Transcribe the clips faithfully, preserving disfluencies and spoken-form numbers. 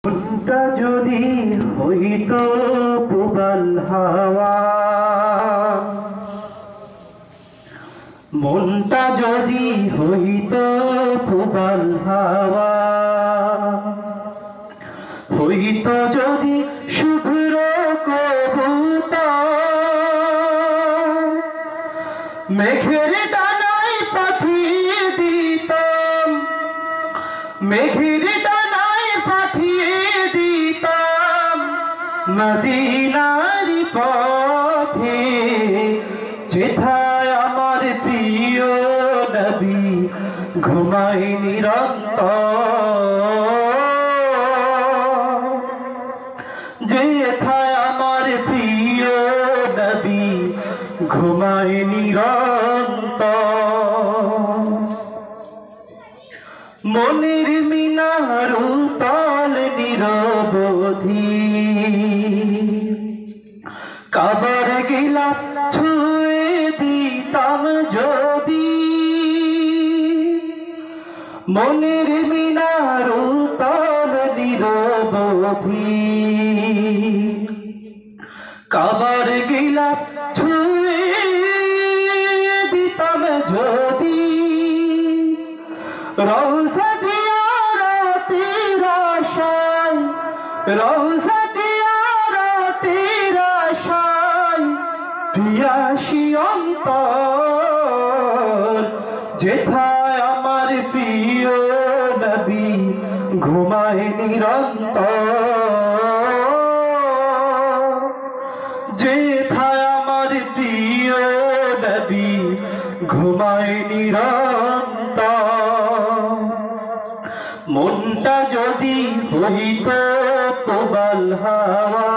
মনটা যদি হইত প্রবাল হাওয়া, মনটা যদি হইত প্রবাল হাওয়া, হইত যদি শুভ্র কবুতর, মেঘের ডানায় পাঠিয়ে দিতাম, মেঘের ডানায় পাঠিয়ে দিতাম মদিনার পথে, যেথায় আমার প্রিয় নবী ঘুমায় নিরন্তর, যেথায় আমার প্রিয় নবী ঘুমায় নিরন্তর। মনের মিনার তল নিরবধি, কাবার গিলা ছুঁয়ে দিতাম যদি, মনের মিনার তল নিরবধি, কাবার গিলা ছুঁয়ে দিতাম যদি, রওজা জিয়ারতের আশায়, রওজা জিয়ারতের আশায় পিয়াসী অন্তর, যেথায় আমার প্রিয় নবী ঘুমায় নিরন্তর, যেথায় আমার প্রিয় নবী ঘুমায় নিরন্তর। মনটা যদি হইত প্রবাল হাওয়া,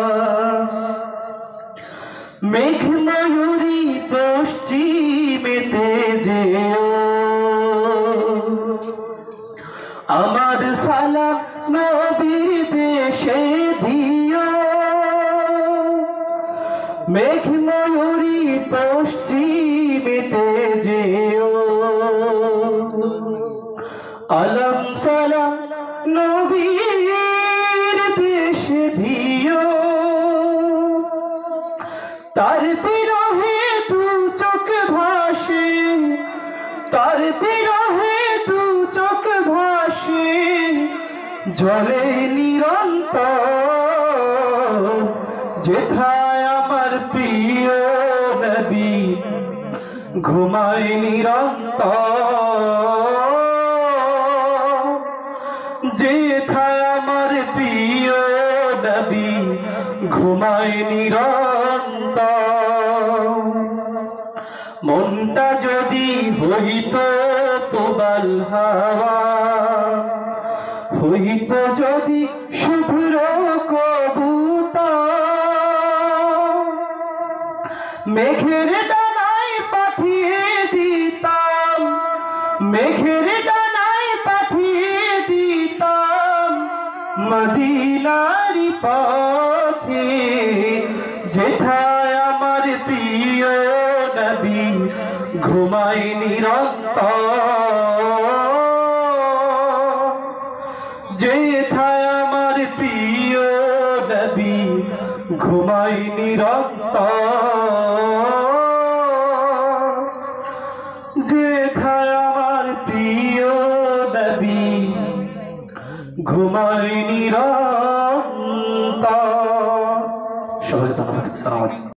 মেঘ ময়ূরী পশ্চিমেতে যেও, আমার সালাম নবীর দেশে দিও, মেঘ ময়ূরী পশ্চিমেতে যেও, আলম সালাম নবীর দেশে দিও, তার বিরহে দু চোখ ভাসে, তার বিরহে দু চোখ ভাসে জলে নিরন্তর, যেথায় আমার প্রিয় নবী ঘুমায় নিরন্তর, যেথায় আমার প্রিয় নবী ঘুমায় নিরন্তর। মনটা যদি হইত প্রবাল হাওয়া, হইত যদি শুভ্র কবুতর, মেঘের ডানায় পাঠিয়ে দিতাম, মেঘের ডানায় পাঠিয়ে দিতাম মদিনার পথে, যেথায় আমার প্রিয় নবী ঘুমায় নিরন্তর, যেথায় আমার প্রিয় নবী ঘুমায় নিরন্তর, যেথায় আমার প্রিয় নবী ঘুমায় নিরন্তর। সবাইকে ধন্যবাদ। আসসালামু আলাইকুম।